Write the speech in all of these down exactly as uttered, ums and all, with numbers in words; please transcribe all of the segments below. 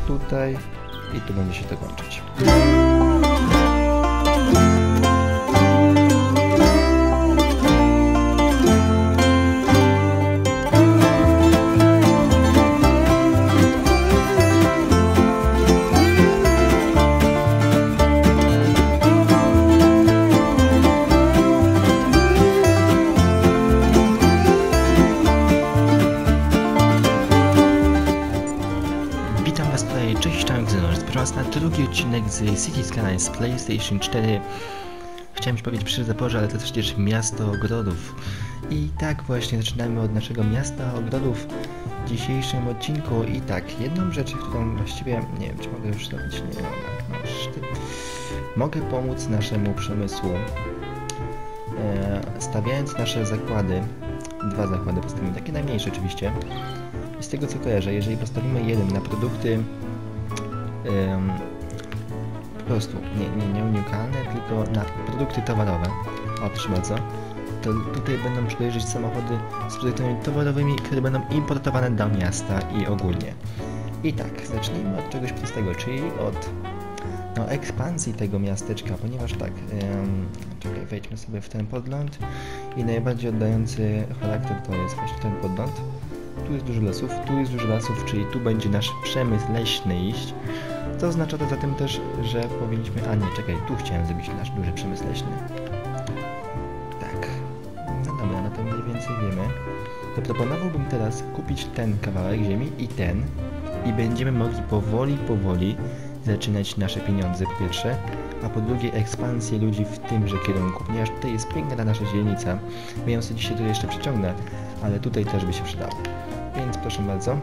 tutaj i tu będzie się to kończyć. Na drugi odcinek z City Skylines z PlayStation cztery. Chciałem już powiedzieć przy zaporze, ale to przecież miasto ogrodów. I tak właśnie zaczynamy od naszego miasta ogrodów w dzisiejszym odcinku. I tak, jedną rzecz, którą właściwie nie wiem, czy mogę już zrobić, nie mogę. No, mogę pomóc naszemu przemysłu, e, stawiając nasze zakłady. Dwa zakłady postawimy, takie najmniejsze oczywiście. I z tego co kojarzę, jeżeli postawimy jeden na produkty Um, po prostu nie, nie, nie unikalne, tylko na produkty towarowe, o proszę bardzo, to tutaj będą przyjeżdżać samochody z produktami towarowymi, które będą importowane do miasta i ogólnie. I tak, zacznijmy od czegoś prostego, czyli od no, ekspansji tego miasteczka, ponieważ tak, um, czekaj, wejdźmy sobie w ten podgląd i najbardziej oddający charakter to jest właśnie ten podgląd. Tu jest dużo lasów, tu jest dużo lasów, czyli tu będzie nasz przemysł leśny iść. To oznacza to zatem też, że powinniśmy... A nie, czekaj, tu chciałem zrobić nasz duży przemysł leśny. Tak. No dobra, no to mniej więcej wiemy. To proponowałbym teraz kupić ten kawałek ziemi i ten. I będziemy mogli powoli, powoli zaczynać nasze pieniądze po pierwsze, a po drugie ekspansję ludzi w tymże kierunku, ponieważ tutaj jest piękna ta nasza dzielnica. My ją sobie dzisiaj tu jeszcze przyciągnę, ale tutaj też by się przydało. Więc proszę bardzo.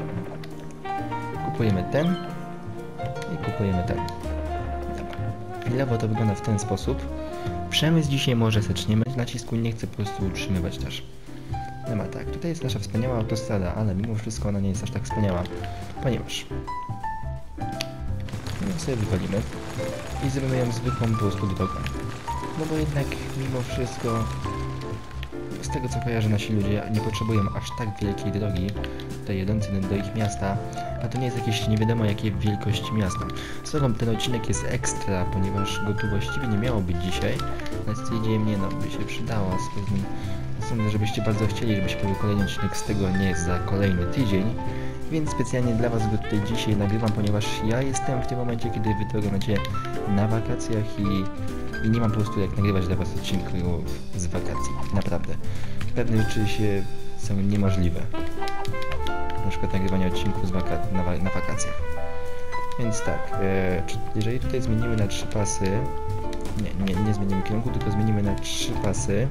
Kupujemy ten. I kupujemy ten. Dobra. Chwilowo to wygląda w ten sposób. Przemysł dzisiaj może zaczniemy. Nacisku nie chcę po prostu utrzymywać też. Dobra, tak. Tutaj jest nasza wspaniała autostrada, ale mimo wszystko ona nie jest aż tak wspaniała. Ponieważ... No sobie wychodzimy i zrobimy ją zwykłą po prostu drogą. No bo jednak mimo wszystko... Z tego co kojarzę, nasi ludzie nie potrzebują aż tak wielkiej drogi tutaj jadącej do ich miasta, a to nie jest jakieś nie wiadomo jakie wielkości miasta. Zresztą ten odcinek jest ekstra, ponieważ go tu właściwie nie miało być dzisiaj, ale stwierdziłem, nie no, by się przydało z pewnym... Sądzę, żebyście bardzo chcieli, żeby się pojawił kolejny odcinek, z tego nie jest za kolejny tydzień, więc specjalnie dla was go tutaj dzisiaj nagrywam, ponieważ ja jestem w tym momencie, kiedy wy drogo macie na wakacjach i I nie mam po prostu jak nagrywać dla was odcinków z wakacji. Naprawdę. Pewne rzeczy się są niemożliwe. Na przykład nagrywanie odcinków z waka na, wa na wakacjach. Więc tak, e, jeżeli tutaj zmienimy na trzy pasy, nie, nie, nie zmienimy kierunku, tylko zmienimy na trzy pasy,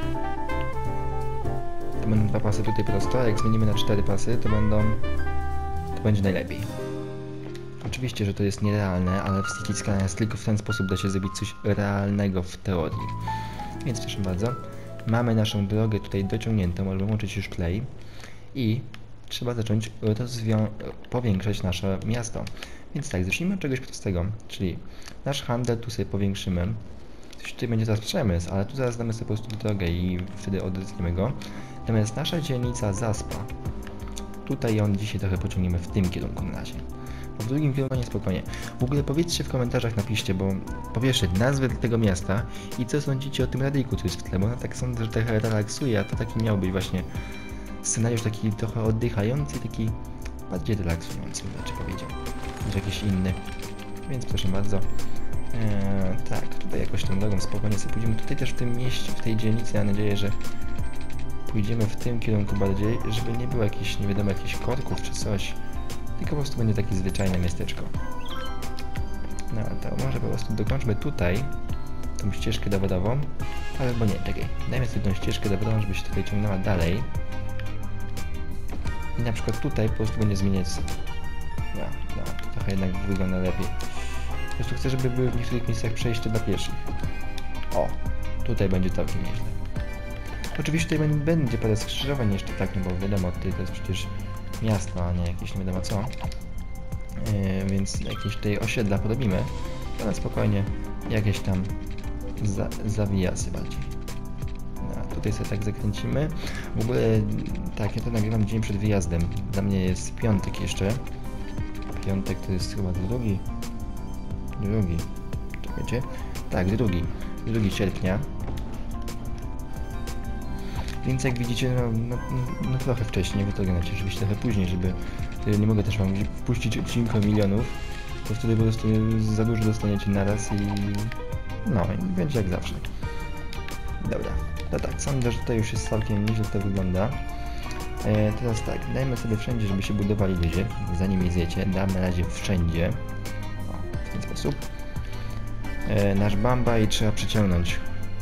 to będą dwa pasy tutaj prosto, a jak zmienimy na cztery pasy, to będą, to będzie najlepiej. Oczywiście, że to jest nierealne, ale w City Skylines tylko w ten sposób da się zrobić coś realnego w teorii. Więc proszę bardzo, mamy naszą drogę tutaj dociągniętą, możemy łączyć już play i trzeba zacząć powiększać nasze miasto. Więc tak, zacznijmy od czegoś prostego, czyli nasz handel tu sobie powiększymy. Tutaj będzie teraz przemysł, ale tu zaraz damy sobie po prostu drogę i wtedy odetniemy go. Natomiast nasza dzielnica Zaspa, tutaj ją dzisiaj trochę pociągniemy w tym kierunku na razie. W drugim kierunku niespokojnie. W ogóle powiedzcie w komentarzach, napiszcie, bo po pierwsze nazwę tego miasta i co sądzicie o tym radyjku, który jest w tle, bo ona tak sądzę, że trochę relaksuje, a to taki miał być właśnie scenariusz taki trochę oddychający, taki bardziej relaksujący, bym raczej powiedział, niż jakiś inny. Więc proszę bardzo. Eee, tak, tutaj jakoś tą drogą spokojnie sobie pójdziemy. Tutaj też w tym mieście, w tej dzielnicy, mam nadzieję, że pójdziemy w tym kierunku bardziej, żeby nie było jakichś, nie wiadomo, jakichś korków czy coś. Tylko po prostu będzie takie zwyczajne miasteczko. No to może po prostu dokończmy tutaj tą ścieżkę dowodową, albo nie, czekaj, dajmy sobie tą ścieżkę dowodową, żeby się tutaj ciągnęła dalej. I na przykład tutaj po prostu będzie zmieniać... No, no, to trochę jednak wygląda lepiej. Po prostu chcę, żeby były w niektórych miejscach przejście dla pieszych. O, tutaj będzie całkiem nieźle. Oczywiście tutaj będzie parę skrzyżowań jeszcze tak, no bo wiadomo, tutaj to jest przecież miasto, a nie jakieś nie wiadomo co. Yy, więc jakieś tutaj osiedla porobimy, ale spokojnie jakieś tam za, zawijasy bardziej. No, tutaj sobie tak zakręcimy. W ogóle tak, ja to nagrywam dzień przed wyjazdem. Dla mnie jest piątek jeszcze. piątek to jest chyba drugi, drugi, czekajcie, tak, drugi, drugi sierpnia. Więc jak widzicie, no, no, no trochę wcześniej, wy to oglądacie oczywiście trochę później, żeby nie mogę też wam wpuścić odcinka milionów, to wtedy po prostu za dużo dostaniecie naraz i no i będzie jak zawsze. Dobra, to tak, sądzę, że tutaj już jest całkiem nieźle to wygląda. E, teraz tak, dajmy sobie wszędzie, żeby się budowali ludzie, zanim je zjecie, damy na razie wszędzie, o, w ten sposób. E, nasz bambaj trzeba przyciągnąć.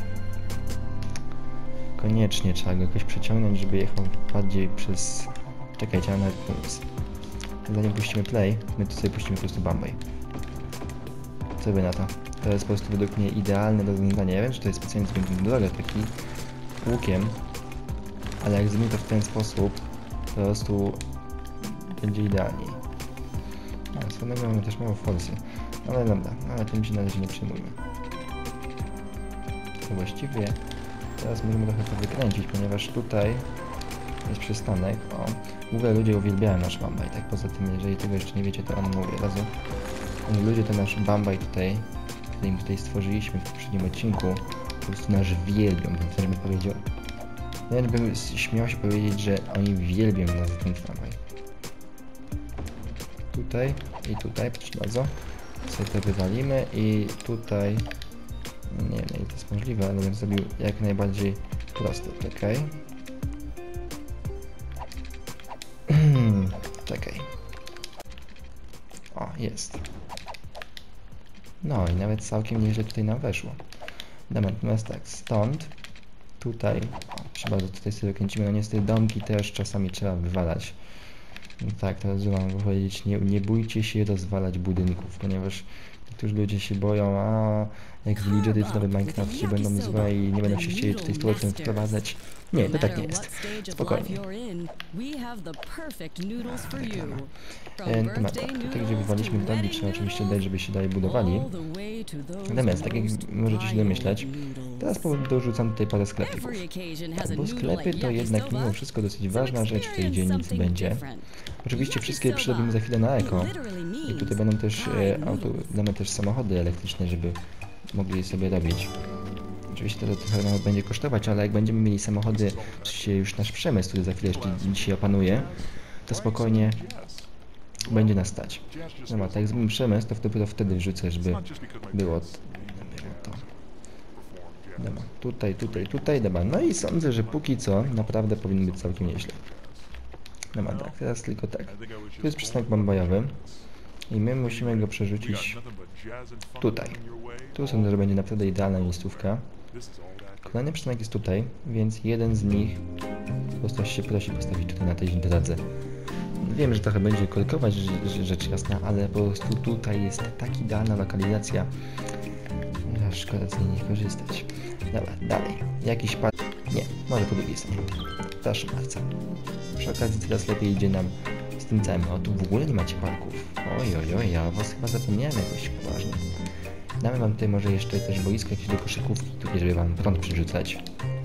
Koniecznie trzeba go jakoś przeciągnąć, żeby jechał bardziej przez... Czekajcie, a nawet pomysł. Zanim puścimy play, my tu sobie puścimy po prostu bambaj. Co by na to? To jest po prostu według mnie idealne rozwiązanie. Ja wiem, że to jest specjalnie zrobione drogę taki łukiem, ale jak zrobimy to w ten sposób, po prostu będzie idealniej. A swoją mamy też mało forsy. Ale dobra, ale tym się na razie nie przejmujmy. To właściwie teraz możemy trochę to wykręcić, ponieważ tutaj jest przystanek. O, w ogóle ludzie uwielbiają nasz bambaj, tak poza tym, jeżeli tego jeszcze nie wiecie, to on mówię razu. Ludzie to nasz bambaj tutaj, który im tutaj stworzyliśmy w poprzednim odcinku, po prostu nasz wielbią, bym też by powiedział. Ja bym śmiał się powiedzieć, że oni wielbią nas za ten bambaj. Tutaj i tutaj, proszę bardzo, sobie to wywalimy i tutaj, nie wiem, ile to jest możliwe, ale bym zrobił jak najbardziej prosto, czekaj. Czekaj. O, jest. No i nawet całkiem nieźle tutaj nam weszło. Dobra, natomiast tak, stąd, tutaj, o, proszę bardzo, tutaj sobie kręcimy, no niestety domki też czasami trzeba wywalać. No tak, teraz mam powiedzieć, nie, nie bójcie się rozwalać budynków, ponieważ niektórzy ludzie się boją, a jak w Lidżety czy nawet Minecraft się będą złe i nie będą się chcieli tutaj z powrotem wprowadzać. Nie, to tak nie jest. Spokojnie. E, temat. Tutaj, gdzie wywaliśmy dogi, trzeba oczywiście dać, żeby się dalej budowali. Natomiast, tak jak możecie się domyśleć, teraz dorzucam tutaj parę sklepików. Tak, bo sklepy to jednak mimo wszystko dosyć ważna rzecz w tej dzielnicy będzie. Oczywiście wszystkie przerobimy za chwilę na eko. I tutaj będą też e, auto, damy też samochody elektryczne, żeby mogli sobie robić. Oczywiście to trochę mało będzie kosztować, ale jak będziemy mieli samochody, oczywiście już nasz przemysł, który za chwilę jeszcze dzisiaj opanuje, to spokojnie będzie nas stać. No tak jak zrobimy przemysł, to dopiero wtedy wrzucę, żeby było to. Dobra, tutaj, tutaj, tutaj, dobra. No i sądzę, że póki co naprawdę powinno być całkiem nieźle. Dobra, tak, teraz tylko tak. Tu jest przystanek bambajowy i my musimy go przerzucić tutaj. Tu sądzę, że będzie naprawdę idealna miejscówka. Kolejny przystanek jest tutaj, więc jeden z nich po prostu się prosi postawić tutaj na tej drodze. Wiem, że trochę będzie kolkować rzecz jasna, ale po prostu tutaj jest tak idealna lokalizacja, że szkoda z niej nie korzystać. Dobra, dalej. Jakiś pad... Nie, może po drugiej stronie. Proszę bardzo. Przy okazji teraz lepiej idzie nam z tym całym. O, tu w ogóle nie macie parków. Oj, oj, oj, ja o was chyba zapomniałem jakoś poważnie. Damy wam tutaj może jeszcze też boisko jakieś do koszykówki, tutaj żeby wam prąd przerzucać.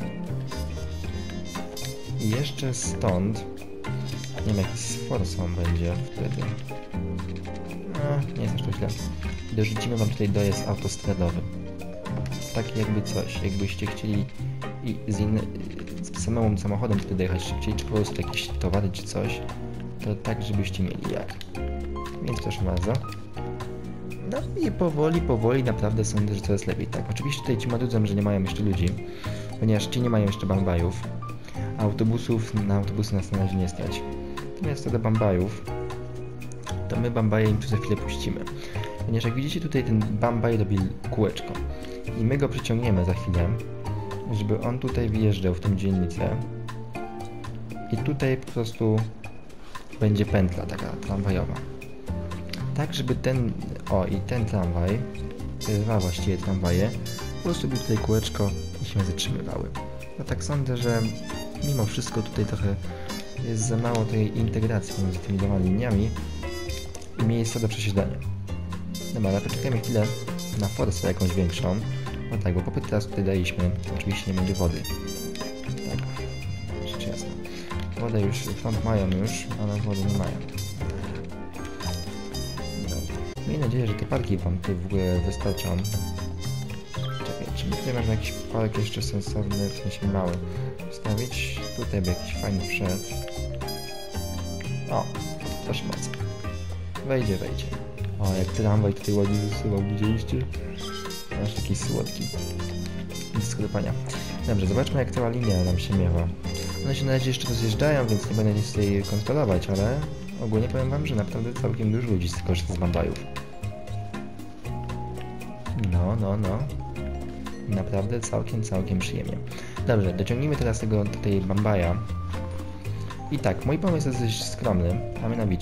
I jeszcze stąd, nie wiem jak z forsą będzie wtedy. No, nie jest aż to źle. Dorzucimy wam tutaj dojazd autostradowy. Taki jakby coś, jakbyście chcieli i z, inny, z samym samochodem tutaj dojechać szybciej, czy po prostu jakieś towary czy coś, to tak żebyście mieli jak. Więc proszę bardzo. No i powoli, powoli naprawdę sądzę, że coraz lepiej. Tak, oczywiście tutaj ci marudzą, że nie mają jeszcze ludzi, ponieważ ci nie mają jeszcze bambajów, a autobusów, na autobusy nas na razie nie stać. Natomiast co do bambajów, to my bambaje im tu za chwilę puścimy. Ponieważ jak widzicie tutaj ten bambaj robi kółeczko i my go przyciągniemy za chwilę, żeby on tutaj wjeżdżał w tę dzielnicę i tutaj po prostu będzie pętla taka tramwajowa. Tak, żeby ten, o i ten tramwaj, te dwa właściwie tramwaje, po prostu był tutaj kółeczko i się zatrzymywały. No tak sądzę, że mimo wszystko tutaj trochę jest za mało tej integracji pomiędzy tymi dwoma liniami i miejsca do przesiadania. Dobra, ale poczekajmy chwilę na forsę jakąś większą. No tak, bo popyt teraz tutaj daliśmy, oczywiście nie będzie wody. Tak, rzecz jasna. Wodę już, front mają już, ale wody nie mają. miejmy nadzieję, że te parki wam tutaj w ogóle wystarczą. Czekaj, czy my tutaj można jakiś park jeszcze sensowny, w sensie mały, wstawić? Tutaj by jakiś fajny wszedł. O, proszę bardzo. Wejdzie, wejdzie. O, jak tramwaj tutaj ładnie wysyłał, widzieliście? Aż taki słodki. Do sklepania. Dobrze, zobaczmy jak cała linia nam się miewa. One się na razie jeszcze rozjeżdżają, więc nie będę nic tutaj kontrolować, ale ogólnie powiem wam, że naprawdę całkiem dużo ludzi korzysta z Bambajów. No, no, no. Naprawdę całkiem, całkiem przyjemnie. Dobrze, dociągnijmy teraz tego tutaj Bambaja. I tak, mój pomysł jest dość skromny, a mianowicie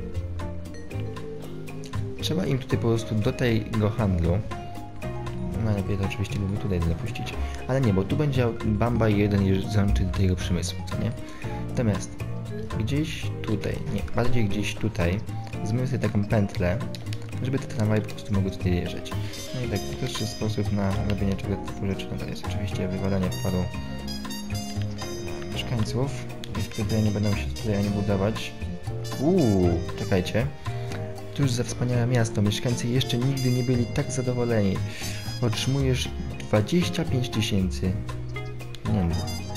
trzeba im tutaj po prostu do tego handlu, najlepiej to oczywiście bym tutaj dopuścić, ale nie, bo tu będzie Bambaj jeden załączy do tego przemysłu, co nie? Natomiast gdzieś tutaj, nie, bardziej gdzieś tutaj, zrobimy sobie taką pętlę, żeby te tramwaje po prostu mogły tutaj jeżdżać. No i tak, to też jest sposób na robienie czego typu rzeczy, no to jest oczywiście wywalanie wkładu mieszkańców, i tutaj nie będą się tutaj ani budować. Uuu, czekajcie. Cóż za wspaniałe miasto, mieszkańcy jeszcze nigdy nie byli tak zadowoleni. Otrzymujesz dwadzieścia pięć tysięcy. Nie wiem.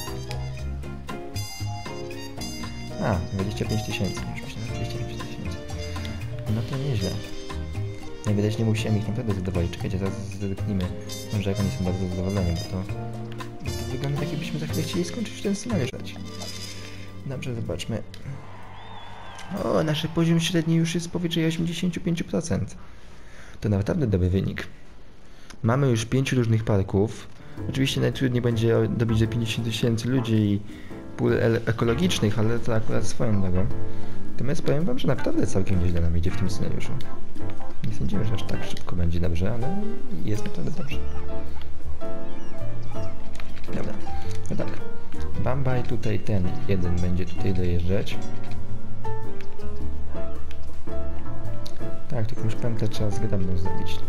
A, dwadzieścia pięć tysięcy. Już myślałem, dwadzieścia pięć tysięcy. No to nieźle. Najwyraźniej musiałem ich naprawdę zadowolić. Czekajcie, zaraz zerknijmy. Może jak oni są bardzo zadowoleni, bo to... to wygląda tak, jakbyśmy za chwilę chcieli skończyć ten scenariusz. Dobrze, zobaczmy. O, nasz poziom średni już jest powyżej osiemdziesiąt pięć procent. To naprawdę dobry wynik. Mamy już pięć różnych parków. Oczywiście najtrudniej będzie dobić do pięćdziesiąt tysięcy ludzi i pól ekologicznych, ale to akurat swoją drogą. Natomiast powiem wam, że naprawdę całkiem nieźle nam idzie w tym scenariuszu. Nie sądziłem, że aż tak szybko będzie dobrze, ale jest naprawdę dobrze. Dobra, no tak. Bambaj tutaj ten jeden będzie tutaj dojeżdżać. Tak, tylko już pętlę trzeba zgrabną zrobić.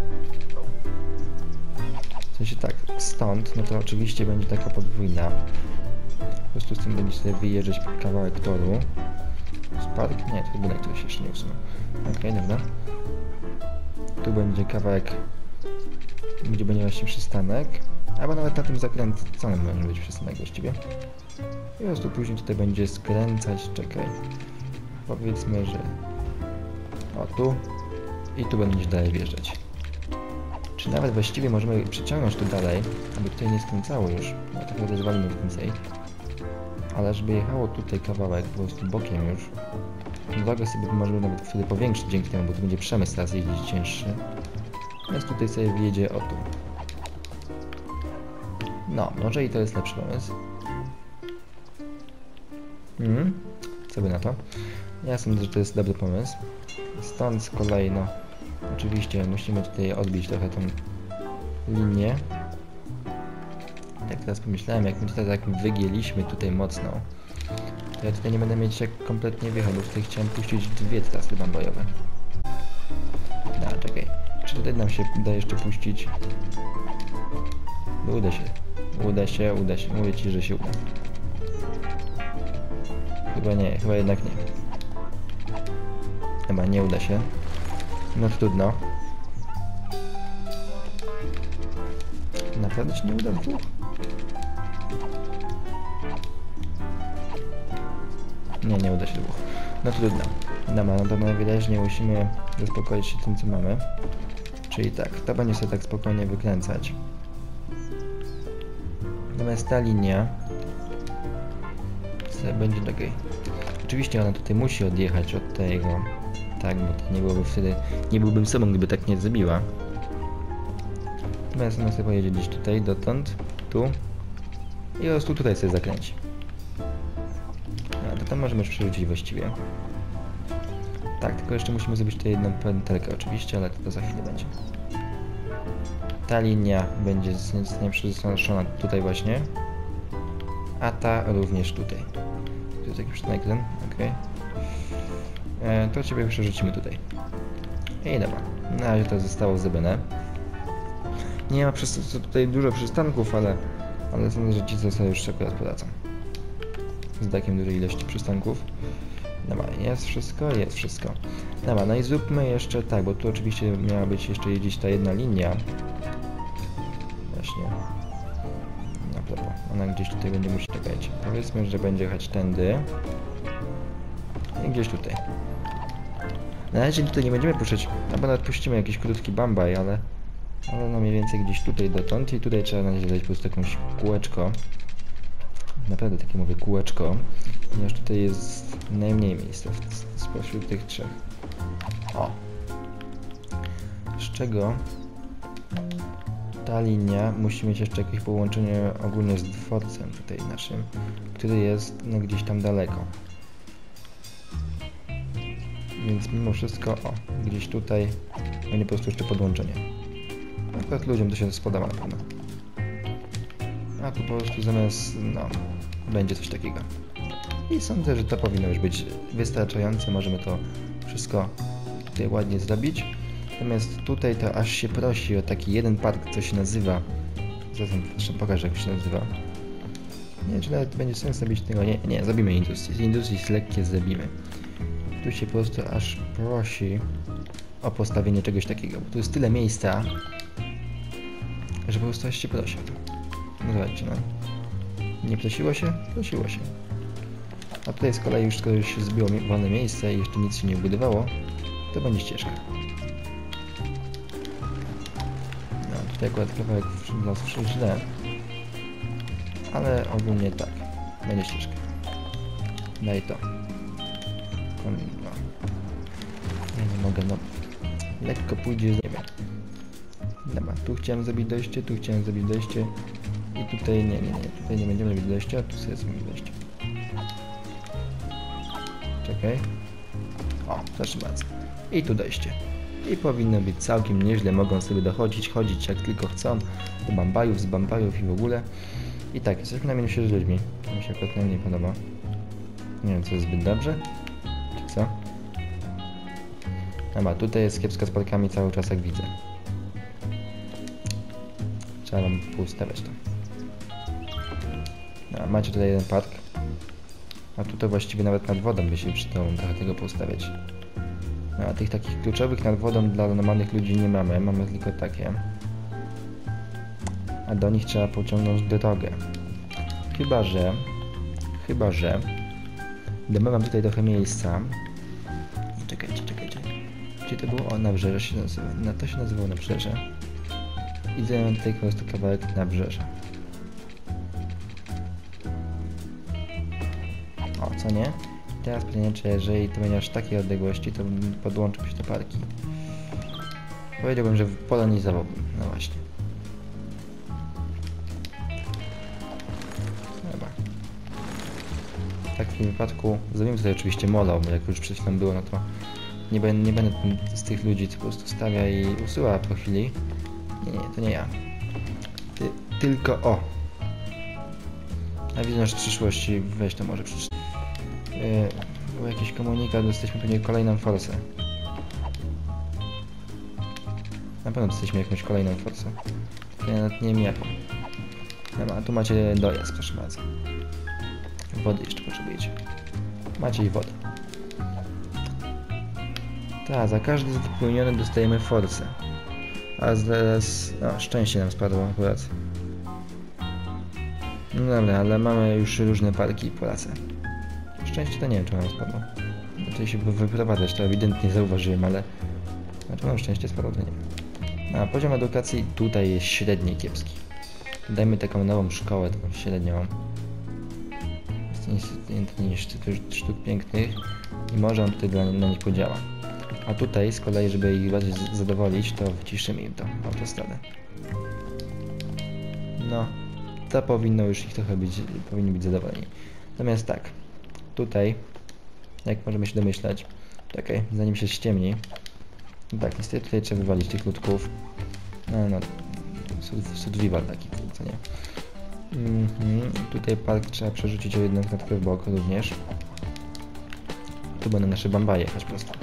W sensie tak, stąd, no to oczywiście będzie taka podwójna. Po prostu z tym będzie sobie wyjeżdżać kawałek toru. Spark? Nie, to budynek, który się jeszcze nie usunął. Okej, okay, dobra. Tu będzie kawałek, gdzie będzie właśnie przystanek. Albo nawet na tym zakręconym może być przystanek właściwie. I po prostu później tutaj będzie skręcać, czekaj. Powiedzmy, że o tu i tu będzie dalej wjeżdżać. Czy nawet właściwie możemy przeciągnąć tu dalej, aby tutaj nie skręcało już, no tak naprawdę zwalimy więcej. Ale żeby jechało tutaj kawałek po prostu bokiem już, drogę sobie możemy nawet wtedy powiększyć dzięki temu, bo tu będzie przemysł teraz jeździć cięższy. Więc tutaj sobie wjedzie o tu. No, może i to jest lepszy pomysł. Hmm, co by na to? Ja sądzę, że to jest dobry pomysł. Stąd z kolei, no, oczywiście musimy tutaj odbić trochę tą linię. Jak teraz pomyślałem, jak my tutaj tak wygięliśmy tutaj mocno, to ja tutaj nie będę mieć jak kompletnie wjechać, bo tutaj chciałem puścić dwie trasy bambajowe. Da, czekaj. Czy tutaj nam się uda jeszcze puścić? No, uda się. Uda się, uda się. Mówię ci, że się uda. Chyba nie, chyba jednak nie. Chyba nie uda się. No trudno. Naprawdę się nie uda dwóch? Nie, nie uda się dwóch. No trudno. Dobra, no to najwyraźniej musimy zaspokoić się tym, co mamy. Czyli tak, to będzie sobie tak spokojnie wykręcać. Natomiast ta linia sobie będzie takiej. Oczywiście ona tutaj musi odjechać od tego, tak, bo to nie byłoby wtedy, nie byłbym sobą, gdyby tak nie zrobiła. Natomiast ona sobie pojedzie gdzieś tutaj, dotąd, tu i po prostu tutaj sobie zakręci. No, to tam możemy już przerzucić właściwie. Tak, tylko jeszcze musimy zrobić tutaj jedną pętelkę oczywiście, ale to, to za chwilę będzie. Ta linia będzie zostanie przenoszona tutaj właśnie, a ta również tutaj. Tu jest jakiś przystanek ten, okej. Okay. To ciebie przerzucimy tutaj. I dobra, na razie to zostało zrobione. Nie ma przez to tutaj dużo przystanków, ale, ale sądzę, że ci co sobie już akurat poradzą. Z takim dużej ilości przystanków. Dobra, jest wszystko, jest wszystko. Dobra, no i zróbmy jeszcze tak, bo tu oczywiście miała być jeszcze jeździć ta jedna linia. Właśnie. Na prawo. Ona gdzieś tutaj będzie musieć czekać. Powiedzmy, że będzie jechać tędy. I gdzieś tutaj. Na razie tutaj nie będziemy puszczać, albo nawet puścimy jakiś krótki bambaj, ale... Ale no mniej więcej gdzieś tutaj dotąd i tutaj trzeba na razie dać po prostu jakąś kółeczko. Naprawdę takie mówię kółeczko, ponieważ tutaj jest najmniej miejsca spośród tych trzech. O! Z czego ta linia musi mieć jeszcze jakieś połączenie ogólnie z dworcem tutaj naszym, który jest no gdzieś tam daleko. Więc mimo wszystko, o, gdzieś tutaj będzie po prostu jeszcze podłączenie. Akurat ludziom to się spodoba na pewno. A tu po prostu zamiast, no, będzie coś takiego. I sądzę, że to powinno już być wystarczające. Możemy to wszystko tutaj ładnie zrobić. Natomiast tutaj to aż się prosi o taki jeden park, co się nazywa... Zatem proszę, pokażę, jak się nazywa. Nie wiem, czy nawet będzie sens zrobić tego. Nie, nie, zrobimy Industries. Z Industries lekkie zrobimy. Tu się po prostu aż prosi o postawienie czegoś takiego, bo tu jest tyle miejsca, że po prostu aż się prosi o to. No zobaczcie, no. Nie prosiło się? Prosiło się. A tutaj z kolei już, skoro już się zbiło wolne miejsce i jeszcze nic się nie budowało, to będzie ścieżka. No, tutaj akurat kawałek wlazł źle, ale ogólnie tak, będzie ścieżka. Daj to. No. Ja nie mogę, no. Lekko pójdzie, nie wiem. Dobra, tu chciałem zrobić dojście, tu chciałem zrobić dojście. I tutaj nie, nie, nie, tutaj nie będziemy robić dojścia, tu sobie zrobimy dojście. Czekaj. O, proszę bardzo. I tu dojście. I powinno być całkiem nieźle, mogą sobie dochodzić, chodzić jak tylko chcą. Do bambajów, z bambajów i w ogóle. I tak, jesteśmy na minusie z ludźmi. To mi się akurat nie podoba. Nie wiem, co jest zbyt dobrze. Czy co? Dobra, tutaj jest kiepsko z parkami cały czas, jak widzę. Trzeba wam poustawiać to. No, macie tutaj jeden park. A tutaj właściwie nawet nad wodą by się przydało trochę tego poustawiać. No, a tych takich kluczowych nad wodą dla normalnych ludzi nie mamy. Mamy tylko takie. A do nich trzeba pociągnąć drogę. Chyba, że... Chyba, że... Gdy mam tutaj trochę miejsca. Czekajcie, czekajcie. Gdzie to było? O, nabrzeże się nazywa. No, to się nazywało nabrzeże. I zajmę tutaj po prostu kawałek nabrzeża. O, co nie? Teraz pytanie, czy jeżeli to będzie aż takiej odległości, to podłączą się te parki. Powiedziałbym, że w polonizowałbym. No właśnie. Dobra. W takim wypadku zrobimy tutaj oczywiście molą, bo jak już przed chwilą było, no to nie będę, nie będę z tych ludzi, co po prostu stawia i usuwa po chwili. Nie, nie, to nie ja. Ty, tylko o. A widzę, że w przyszłości weź to może przeczytać. Yy, był jakiś komunikat, dostaliśmy pewnie kolejną forsę. Na pewno dostaliśmy jakąś kolejną forsę. Ja nawet nie wiem jaką. No, a tu macie dojazd, proszę bardzo. Wody jeszcze potrzebujecie. Macie i wodę. Tak, za każdy wypełniony dostajemy forsę. A zaraz... No, szczęście nam spadło akurat. No dobra, ale mamy już różne parki po lasach. Szczęście to nie wiem, czy nam spadło. Tutaj się wyprowadzać, to ewidentnie zauważyłem, ale... Znaczy mam szczęście spadło, to nie wiem. A poziom edukacji tutaj jest średni kiepski. Dajmy taką nową szkołę, taką średnią. Jest niż sztuk pięknych i może on tutaj dla, na nich podziała. A tutaj z kolei, żeby ich bardziej zadowolić, to wciszymy im to autostradę. No, to powinno już ich trochę być, powinni być zadowoleni. Natomiast tak, tutaj, jak możemy się domyślać, czekaj, zanim się ściemni, tak, niestety tutaj trzeba wywalić tych ludków. No, no, survival taki, co nie. Mm-hmm. Tutaj park trzeba przerzucić o jedną klatkę w bok również. Tu będą nasze bambaje jechać po prostu.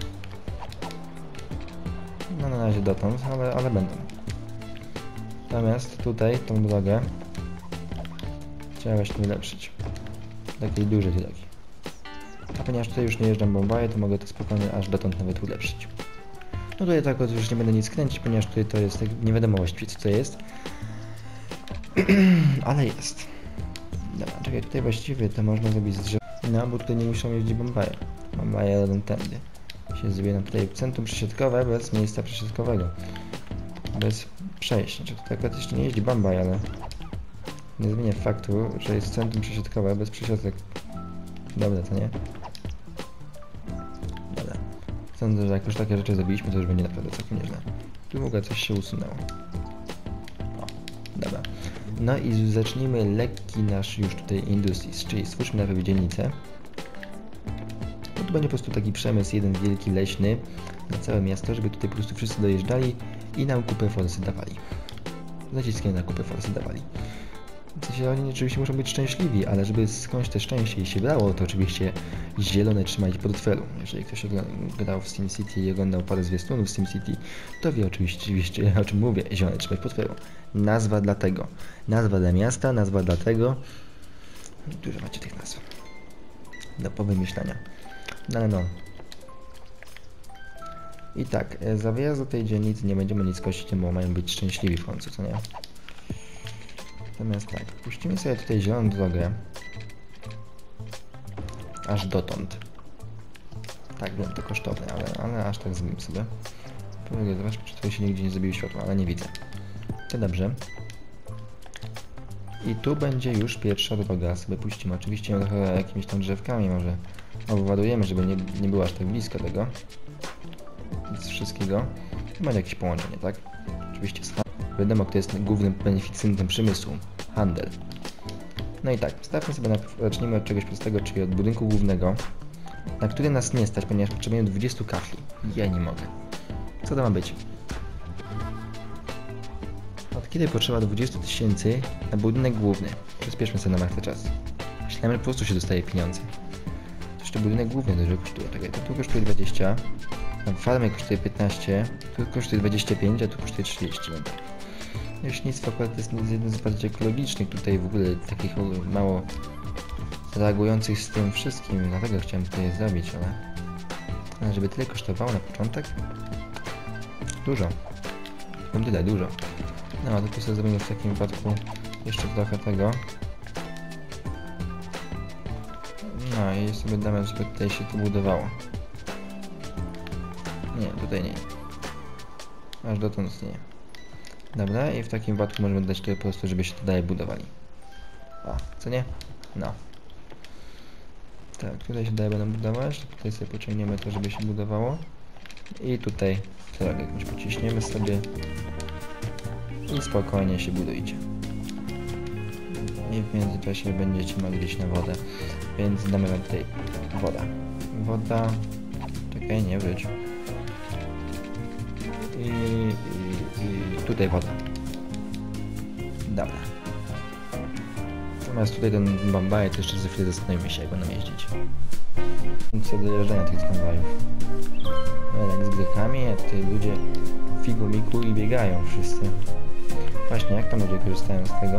No na razie dotąd, ale, ale będą. Natomiast tutaj tą drogę trzeba właśnie ulepszyć. Takiej dużej drogi. ponieważ tutaj już nie jeżdżam bombaje, to mogę to spokojnie aż dotąd nawet ulepszyć. No tutaj tak już nie będę nic kręcić, ponieważ tutaj to jest, tak, nie wiadomo właściwie co to jest. Ale jest. Dobra, czekaj, tutaj właściwie to można zrobić z drzew. No, bo tutaj nie muszą jeździć bombaje. Bombaje jadą tędy. Się zrobię nam tutaj centrum przesiadkowe bez miejsca przesiadkowego. Bez przejść. Znaczy tutaj akurat jeszcze nie jeździ bombaj, ale nie zmienia faktu, że jest centrum przesiadkowe bez przesiadek. Dobra, to nie? Dobra. Sądzę, że jak już takie rzeczy zrobiliśmy, to już będzie naprawdę całkiem nieźle. Tu w ogóle coś się usunęło. O, dobra. No i zacznijmy lekki nasz już tutaj industries, czyli stwórzmy najpierw dzielnicę. No to będzie po prostu taki przemysł, jeden wielki, leśny, na całe miasto, żeby tutaj po prostu wszyscy dojeżdżali i nam kupę forsy dawali. Z naciskiem na kupę forsy dawali. W sensie oni oczywiście muszą być szczęśliwi, ale żeby skądś te szczęście się brało, to oczywiście zielone trzymać pod portfelu. Jeżeli ktoś grał w SimCity i oglądał parę zwiastunów w SimCity, to wie oczywiście, oczywiście o czym mówię. Zielone trzymać pod portfelu. Nazwa dlatego. Nazwa dla miasta, nazwa dlatego. Dużo macie tych nazw. Do powymyślania. No ale no. I tak, za wyjazd do tej dzielnicy nie będziemy nic kosić, bo mają być szczęśliwi w końcu, co nie? Natomiast tak, puścimy sobie tutaj zieloną drogę. Aż dotąd. Tak, wiem, to kosztowne, ale, ale aż tak zrobimy sobie. Powiem, zobaczmy, czy tutaj się nigdzie nie zrobiło światło, ale nie widzę. To dobrze. I tu będzie już pierwsza droga, sobie puścimy. Oczywiście ją trochę jakimiś tam drzewkami może obwadujemy, żeby nie, nie było aż tak blisko tego. Z wszystkiego. Będzie jakieś połączenie, tak? Oczywiście z handlem. Wiadomo, kto jest głównym beneficjentem przemysłu. Handel. No i tak, stawmy sobie na, zacznijmy od czegoś prostego, czyli od budynku głównego, na który nas nie stać, ponieważ potrzebujemy dwadzieścia kafli. Ja nie mogę. Co to ma być? Od kiedy potrzeba dwadzieścia tysięcy na budynek główny? Przyspieszmy sobie na martwy czas. Myślałem, że po prostu się dostaje pieniądze. Jeszcze budynek główny dużo kosztuje. Czekaj, to tu kosztuje dwadzieścia. Na farmie kosztuje piętnaście, tu kosztuje dwadzieścia pięć, a tu kosztuje trzydzieści. Leśnictwo akurat jest jeden z bardziej ekologicznych tutaj w ogóle, takich mało reagujących z tym wszystkim, dlatego chciałem tutaj zrobić, ale, ale żeby tyle kosztowało na początek? Dużo. No tyle, dużo. No, a to tu sobie zrobimy w takim wypadku jeszcze trochę tego. No i sobie damy, żeby tutaj się to budowało. Nie, tutaj nie. Aż dotąd nie. Dobra, i w takim wypadku możemy dać to po prostu, żeby się tutaj budowali. A, co nie? No. Tak, tutaj się dalej będą budować, tutaj sobie pociągniemy to, żeby się budowało. I tutaj drogę jakąś pociśniemy sobie. I spokojnie się budujcie. I w międzyczasie będziecie mogli iść na wodę. Więc damy wam tutaj woda. Woda... Czekaj, nie wróć. I, i, i tutaj woda. Dobra. Natomiast tutaj ten bambaj, to jeszcze za chwilę zastanowimy się, jak będą jeździć. Co do dojeżdżania tych tramwajów. No, jak z grekami, a tutaj ludzie figu miku i biegają wszyscy. Właśnie, jak tam ludzie korzystają z tego?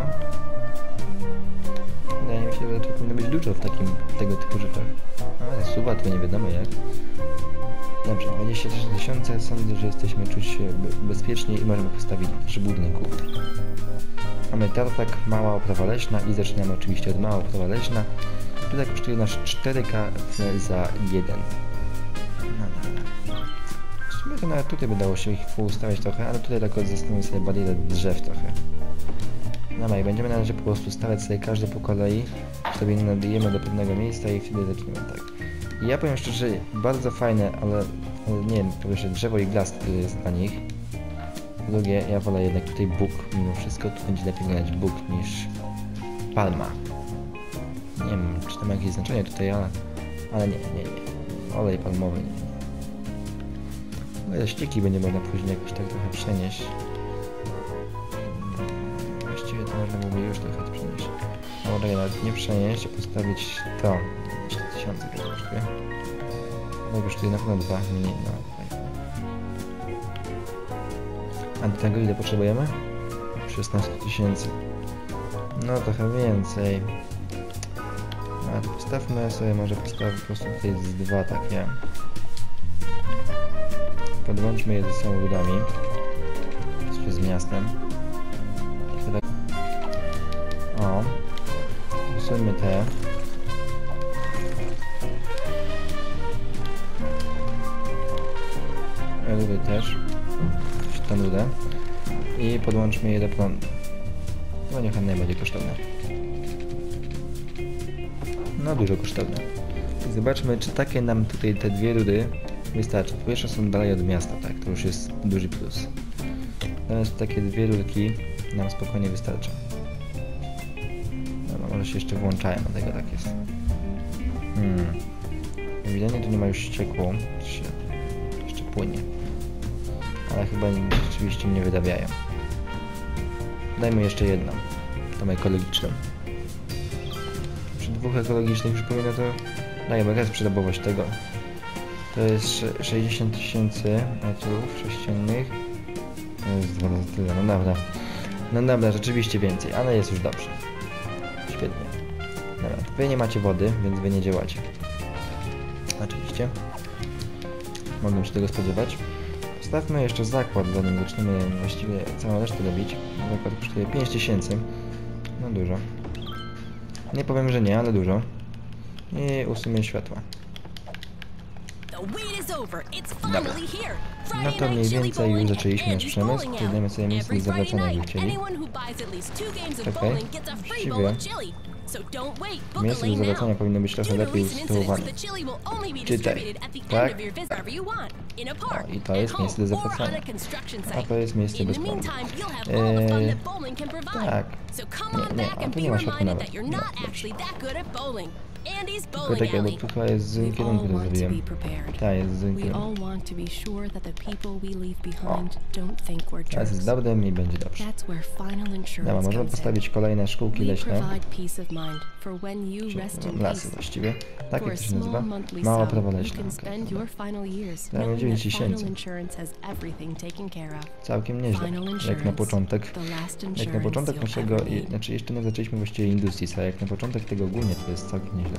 Wydaje mi się, że to powinno być dużo w takim tego typu rzeczach. Ale suwa to nie wiadomo jak. Dobrze, dwadzieścia trzy tysiące, sądzę, że jesteśmy czuć się bezpiecznie i możemy postawić nasz budynek główny. Mamy tartak, mała oprawa leśna i zaczynamy oczywiście od mała oprawa leśna. Tutaj kosztuje nasz cztery K za jeden. No dobra. W sumie to nawet tutaj by dało się ich poustawiać trochę, ale tutaj tak zastanawiam sobie barierę drzew trochę. Dobra, i będziemy na razie po prostu stawiać sobie każdy po kolei, sobie nabijemy do pewnego miejsca i wtedy zaczniemy tak. I ja powiem szczerze, bardzo fajne, ale, ale nie wiem, po pierwsze drzewo i glas jest dla nich. Po drugie, ja wolę jednak tutaj bóg, mimo wszystko, tu będzie lepiej wyglądać bóg niż palma. Nie wiem, czy tam jakieś znaczenie tutaj, ale, ale nie, nie, nie. Olej palmowy, nie. Ale ścieki będzie można później jakoś tak trochę przenieść. Właściwie to można byłoby już trochę przenieść. No może nawet nie przenieść, a postawić to. dwadzieścia tysięcy kosztuje. No kosztuje na pewno dwa, mniej, no. A do tego ile potrzebujemy? szesnaście tysięcy. No trochę więcej. A to postawmy sobie, może postawmy po prostu tutaj z dwa takie. Podłączmy je ze samochodami. Jeszcze z miastem. O. Usuńmy te. Rudy też. Czy tam rudę. I podłączmy je do prądu. No niech on najbardziej kosztowne. No dużo kosztowne. I zobaczmy, czy takie nam tutaj te dwie rudy wystarczy. Po pierwsze są dalej od miasta, tak, to już jest duży plus. Natomiast takie dwie rurki nam spokojnie wystarczą. No, może się jeszcze włączają, dlatego tak jest. Hmm. Ewidentnie tu nie ma już ścieku, się jeszcze płynie. Ale chyba rzeczywiście nie wydawiają. Dajmy jeszcze jedną, tą ekologiczną. Przy dwóch ekologicznych już powinno to... Dajmy raz przerobowość tego. To jest sześćdziesiąt tysięcy metrów sześciennych. To jest dwa razy tyle, no dobra. No dobra, rzeczywiście więcej, ale jest już dobrze. Świetnie. Dobra, wy nie macie wody, więc wy nie działacie. Oczywiście. Mogłem się tego spodziewać. Postawmy jeszcze zakład, zanim zaczniemy właściwie całą resztę robić. Zakład kosztuje pięć tysięcy. No dużo. Nie powiem, że nie, ale dużo. I usunie światła. Dobra. No to mniej więcej już zaczęliśmy nasz przemysł. Dajmy sobie miejsce do zawracania, jakby chcieli. Czekaj. Właściwie miejsce do zawracania powinno być trochę lepiej usytuowane. Czytaj. Tak? O, i to jest miejsce do zawracania. A to jest miejsce bez prądu. Eee, tak. Nie, nie, a tu nie ma światła nawet. No, tylko czekaj, bo tu chyba jest w złym kierunku to zrobiłem. Tak, jest w złym kierunku. O, teraz jest dobrym i będzie dobrze. Dobra, możemy postawić kolejne szkółki leśne. Czy lasy właściwie. Tak jak to się nazywa? Mała prawa leśna. Okay. Dajmy dziewięć tysięcy. Całkiem nieźle. Jak na początek. Jak na początek naszego... Znaczy jeszcze nie zaczęliśmy właściwie industrii, a jak na początek tego ogólnie to jest całkiem nieźle.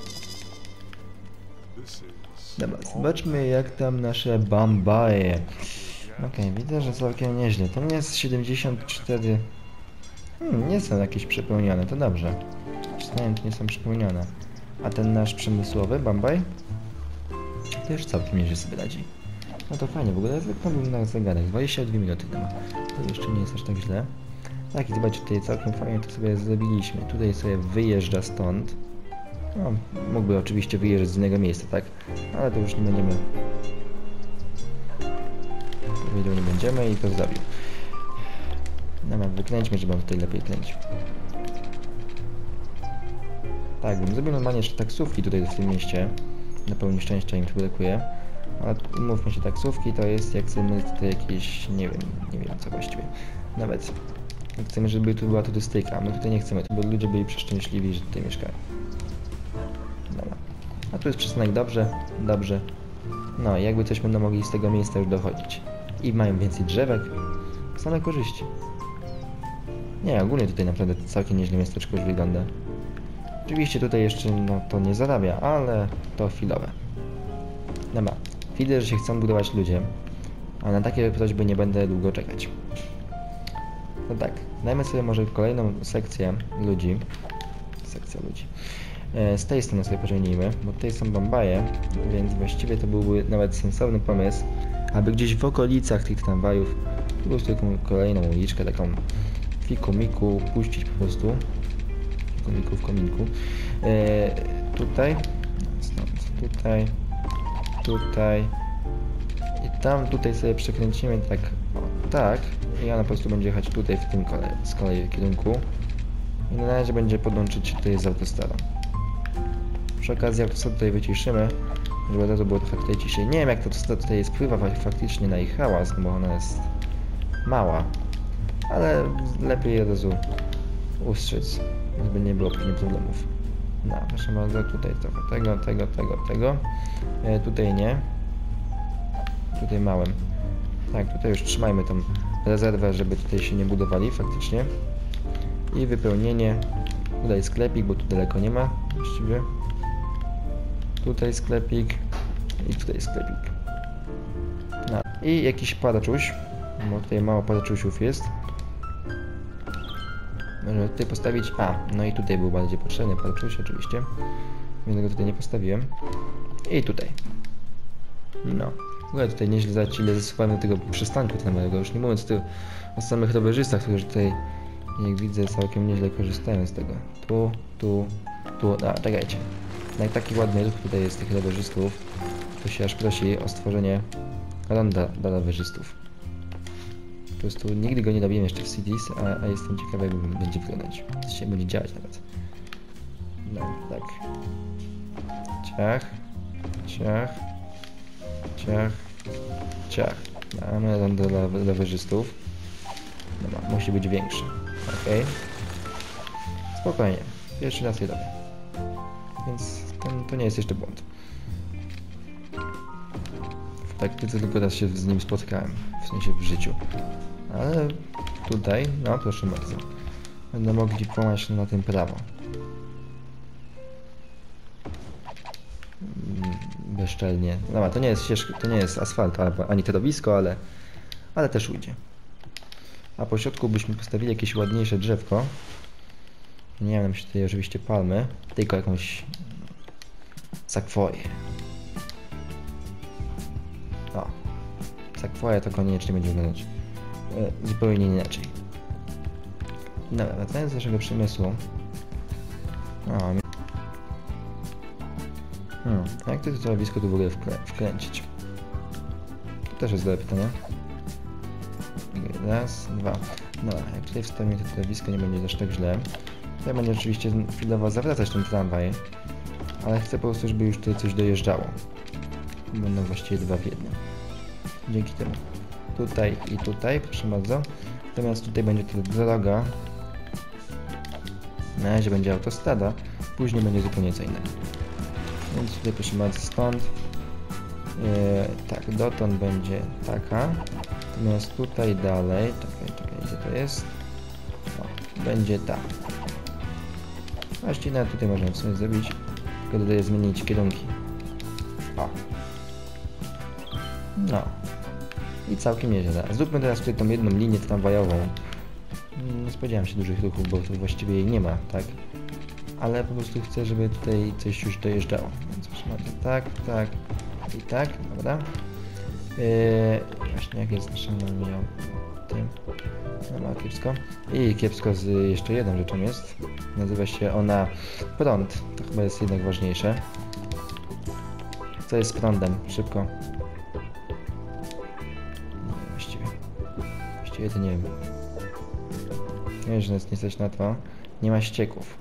Dobra, zobaczmy jak tam nasze Bambaje. Okej, okay, widzę, że całkiem nieźle. Ten jest siedemdziesiąt cztery... Hmm, nie są jakieś przepełnione, to dobrze. Przynajmniej nie są przepełnione. A ten nasz przemysłowy Bambaj? To już całkiem nieźle sobie radzi. No to fajnie, w ogóle zwykle na zegarek. dwadzieścia dwie minuty ma. To jeszcze nie jest aż tak źle. Tak, i zobaczcie, tutaj całkiem fajnie to sobie zrobiliśmy. Tutaj sobie wyjeżdża stąd. No, mógłby oczywiście wyjeżdżać z innego miejsca, tak? Ale to już nie będziemy... Powiedział, nie będziemy i to zrobił. Dobra, wykręćmy, żeby on tutaj lepiej kręcił. Tak, bym zrobił normalnie jeszcze taksówki tutaj w tym mieście. Na pełni szczęścia im tu brakuje. Ale umówmy się, taksówki to jest jak chcemy tutaj jakieś... nie wiem, nie wiem co właściwie. Nawet... Chcemy, żeby tu była turystyka, a my tutaj nie chcemy, bo ludzie byli przeszczęśliwi, że tutaj mieszkają. Dobra. A tu jest przystanek dobrze, dobrze. No, jakby coś będą mogli z tego miejsca już dochodzić. I mają więcej drzewek. Same korzyści. Nie, ogólnie tutaj naprawdę całkiem nieźle miasteczko już wygląda. Oczywiście tutaj jeszcze no, to nie zarabia, ale to chwilowe. Dobra. Widzę, że się chcą budować ludzie, a na takie prośby nie będę długo czekać. No tak, dajmy sobie może kolejną sekcję ludzi. Sekcja ludzi. E, z tej strony sobie pożegnijmy, bo tutaj są Bambaje, więc właściwie to byłby nawet sensowny pomysł, aby gdzieś w okolicach tych tramwajów po prostu taką kolejną uliczkę, taką fiku-miku puścić po prostu. Fiku-miku w kominku. E, tutaj, stąd, tutaj, tutaj i tam tutaj sobie przekręcimy tak, o, tak. I ona po prostu będzie jechać tutaj w tym kolei, z kolei kierunku. I na razie będzie podłączyć się tutaj z autostradą. Przy okazji autostradę tutaj wyciszymy, żeby od razu było trochę tutaj ciszej. Nie wiem jak to autostrada tutaj jest, wpływa faktycznie na ich hałas, bo ona jest mała. Ale lepiej od razu ustrzec, żeby nie było później problemów. No, proszę bardzo, tutaj trochę tego, tego, tego, tego. E, tutaj nie. Tutaj małym. Tak, tutaj już trzymajmy tą rezerwę, żeby tutaj się nie budowali faktycznie. I wypełnienie Tutaj sklepik, bo tu daleko nie ma właściwie. Tutaj sklepik i tutaj sklepik. No. I jakiś paraczuś, bo tutaj mało paraczusiów jest. Możemy tutaj postawić... A, no i tutaj był bardziej potrzebny paraczuś oczywiście. Więc go tutaj nie postawiłem. I tutaj. No. W ogóle tutaj nieźle zobaczyć, ile zasuwamy do tego przystanku tramwajowego. Już nie mówiąc tu o samych rowerzystach, którzy tutaj, jak widzę, całkiem nieźle korzystają z tego. Tu, tu, tu. A, czekajcie. Na taki ładny ruch tutaj jest tych rowerzystów, to się aż prosi o stworzenie ronda dla rowerzystów. Po prostu nigdy go nie robiłem jeszcze w Cities, a, a jestem ciekawy, jak będzie wyglądać. Co się będzie działać nawet. No, tak. Ciach, ciach, ciach, ciach. Mamy rondo dla rowerzystów. Dobra, musi być większy. Ok. Spokojnie. Pierwszy raz je robię. Więc to, to nie jest jeszcze błąd. W praktyce tylko raz się z nim spotkałem. W sensie w życiu. Ale tutaj, no proszę bardzo. Będą mogli połamać na tym prawo. Bezczelnie. No, to nie jest ścieżka, to nie jest asfalt, ani torowisko, ale, ale też ujdzie. A po środku byśmy postawili jakieś ładniejsze drzewko. Nie wiem, czy tutaj oczywiście palmy, tylko jakąś sakwoję. O, sakwoja to koniecznie będzie wyglądać e, zupełnie inaczej. Dobra, wracając do naszego przemysłu. O, Hmm, a jak to torowisko tu w ogóle wklę wkręcić? To też jest dobre pytanie. Raz, dwa. No, jak tutaj wstawimy to torowisko, nie będzie też tak źle. Tutaj będzie oczywiście chwilowo zawracać ten tramwaj, ale chcę po prostu, żeby już tutaj coś dojeżdżało. Będą właściwie dwa w jednym. Dzięki temu. Tutaj i tutaj, proszę bardzo. Natomiast tutaj będzie to droga. Na razie będzie autostrada, później będzie zupełnie co innego. Więc tutaj proszę bardzo stąd. Yy, tak, dotąd będzie taka. Natomiast tutaj dalej, czekaj, czekaj, gdzie to jest? O, będzie ta. Właściwie nawet tutaj możemy w sumie zrobić, tylko tutaj zmienić kierunki. O. No. I całkiem nieźle. Zróbmy teraz tutaj tą jedną linię tramwajową. Nie spodziewałem się dużych ruchów, bo tu właściwie jej nie ma, tak? Ale po prostu chcę, żeby tutaj coś już dojeżdżało. Więc proszę bardzo, tak, tak i tak, dobra. Yy, właśnie jak jest nasza miał tym. No ma kiepsko. I kiepsko z jeszcze jedną rzeczą jest. Nazywa się ona prąd. To chyba jest jednak ważniejsze. Co jest z prądem? Szybko. No, właściwie. Właściwie to nie wiem. Nie wiem, że nas nie stać na to. Nie ma ścieków.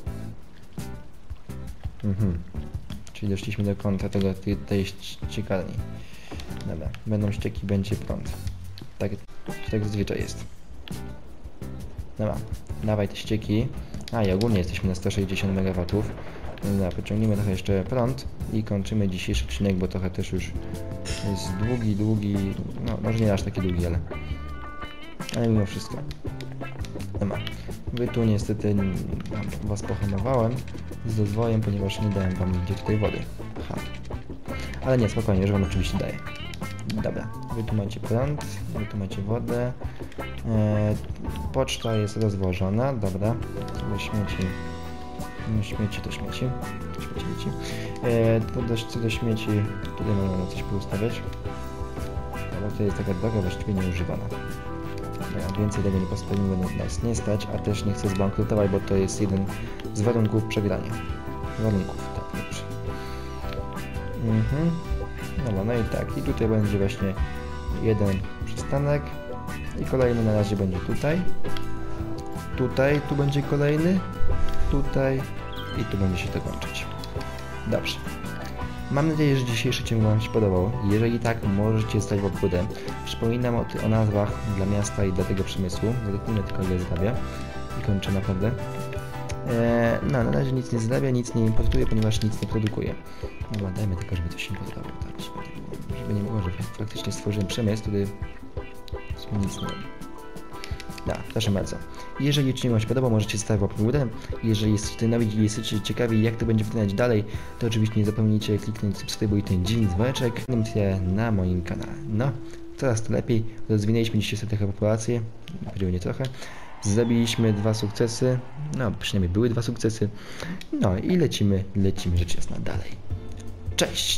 Mhm. Czyli doszliśmy do końca tego, tej ściekarni. Dobra, będą ścieki, będzie prąd. Tak, tak zazwyczaj jest. Dobra, dawaj te ścieki. A i ogólnie jesteśmy na sto sześćdziesiąt megawatów. Dobra, pociągniemy trochę jeszcze prąd i kończymy dzisiejszy odcinek, bo trochę też już jest długi, długi, no może nie aż taki długi, ale ale mimo wszystko. Dobra, wy tu niestety was pohamowałem z dozwojem, ponieważ nie dałem wam nigdzie tutaj wody. Aha. Ale nie, spokojnie, już wam oczywiście daję. Dobra, wy tu macie prąd, wy tu macie wodę. Eee, poczta jest rozwożona, dobra. Do śmieci, do śmieci, do śmieci, śmieci, śmieci. Eee, to do, co do śmieci, tutaj można coś poustawiać. Bo to jest taka droga właściwie nieużywana. Ja więcej tego nie postawimy, bo nas nie stać, a też nie chcę zbankrutować, bo to jest jeden z warunków przegrania. Warunków, tak, dobrze. Mhm. Dobra, no i tak, i tutaj będzie właśnie jeden przystanek i kolejny na razie będzie tutaj. Tutaj, tu będzie kolejny, tutaj i tu będzie się to kończyć. Dobrze. Mam nadzieję, że dzisiejszy ciąg wam się podobał. Jeżeli tak, możecie stać w górę. Przypominam o, o nazwach dla miasta i dla tego przemysłu. Zaletnijmy tylko ile zarabia. I kończę naprawdę. Eee, no, na razie nic nie zarabia, nic nie importuje, ponieważ nic nie produkuje. No, dajmy tylko, żeby coś importowało. Tak, żeby nie było, że faktycznie stworzyłem przemysł, który nic nie robi. No, proszę bardzo. Jeżeli odcinek Wam się podobał, możecie zostawić łapkę w górę. Jeżeli jesteście nowi i jesteście ciekawi, jak to będzie wyglądać dalej, to oczywiście nie zapomnijcie kliknąć subskrybuj ten dzień dzwoneczek na moim kanale. No, coraz to lepiej. Rozwinęliśmy dzisiaj sobie trochę populację, nie trochę. Zabiliśmy dwa sukcesy, no przynajmniej były dwa sukcesy. No i lecimy, lecimy rzecz jasna dalej. Cześć!